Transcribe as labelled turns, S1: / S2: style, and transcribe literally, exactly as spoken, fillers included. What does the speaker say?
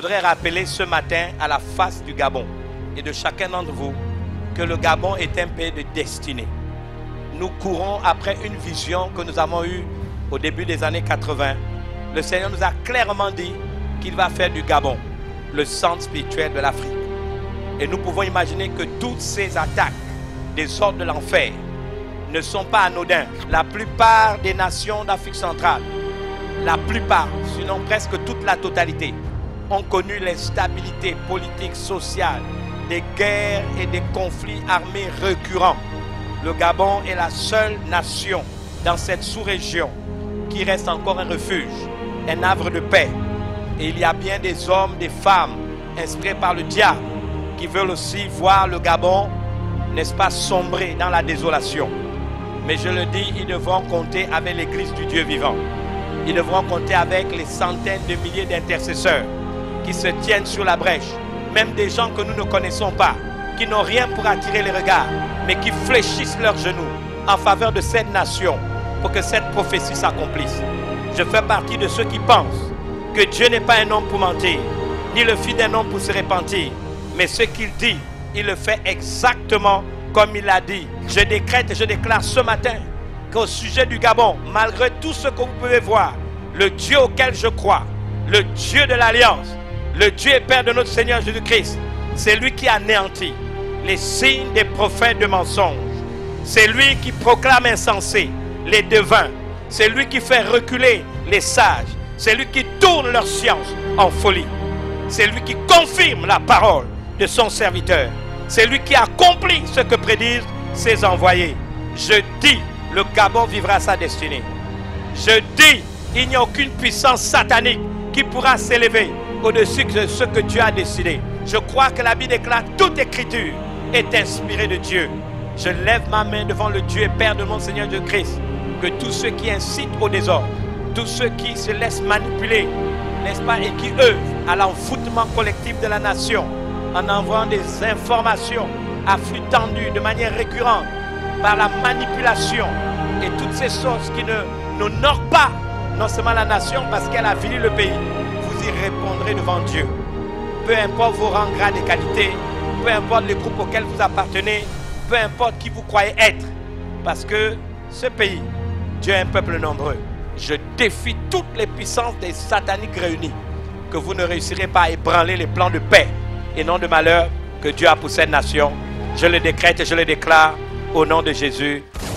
S1: voudrais rappeler ce matin à la face du Gabon et de chacun d'entre vous que le Gabon est un pays de destinée. Nous courons après une vision que nous avons eue au début des années quatre-vingt. Le Seigneur nous a clairement dit qu'il va faire du Gabon le centre spirituel de l'Afrique. Et nous pouvons imaginer que toutes ces attaques des ordres de l'enfer ne sont pas anodins. La plupart des nations d'Afrique centrale, la plupart, sinon presque toute la totalité, ont connu l'instabilité politique, sociale, des guerres et des conflits armés récurrents. Le Gabon est la seule nation dans cette sous-région qui reste encore un refuge, un havre de paix. Et il y a bien des hommes, des femmes inspirés par le diable qui veulent aussi voir le Gabon, n'est-ce pas, sombrer dans la désolation. Mais je le dis, ils devront compter avec l'Église du Dieu vivant. Ils devront compter avec les centaines de milliers d'intercesseurs qui se tiennent sur la brèche. Même des gens que nous ne connaissons pas, qui n'ont rien pour attirer les regards, mais qui fléchissent leurs genoux en faveur de cette nation pour que cette prophétie s'accomplisse. Je fais partie de ceux qui pensent que Dieu n'est pas un homme pour mentir, ni le fils d'un homme pour se repentir, mais ce qu'il dit, il le fait exactement comme il l'a dit. Je décrète et je déclare ce matin qu'au sujet du Gabon, malgré tout ce que vous pouvez voir, le Dieu auquel je crois, le Dieu de l'Alliance, le Dieu et Père de notre Seigneur Jésus-Christ, c'est lui qui anéantit les signes des prophètes de mensonges. C'est lui qui proclame insensés les devins. C'est lui qui fait reculer les sages. C'est lui qui tourne leur science en folie. C'est lui qui confirme la parole de son serviteur. C'est lui qui accomplit ce que prédisent ses envoyés. Je dis, le Gabon vivra sa destinée. Je dis, il n'y a aucune puissance satanique qui pourra s'élever au-dessus de ce que Dieu a décidé. Je crois que la Bible déclare toute écriture est inspirée de Dieu. Je lève ma main devant le Dieu et Père de mon Seigneur Jésus-Christ, que tous ceux qui incitent au désordre, tous ceux qui se laissent manipuler, n'est-ce pas, et qui œuvrent à l'envoûtement collectif de la nation, en envoyant des informations à flux tendu de manière récurrente, par la manipulation et toutes ces choses qui ne n'honorent pas non seulement la nation parce qu'elle a avili le pays, vous y répondrez devant Dieu. Peu importe vos rangs, grades et qualités, peu importe les groupes auxquels vous appartenez, peu importe qui vous croyez être, parce que ce pays, Dieu est un peuple nombreux. Je défie toutes les puissances des sataniques réunies, que vous ne réussirez pas à ébranler les plans de paix et non de malheur que Dieu a pour cette nation. Je le décrète et je le déclare au nom de Jésus.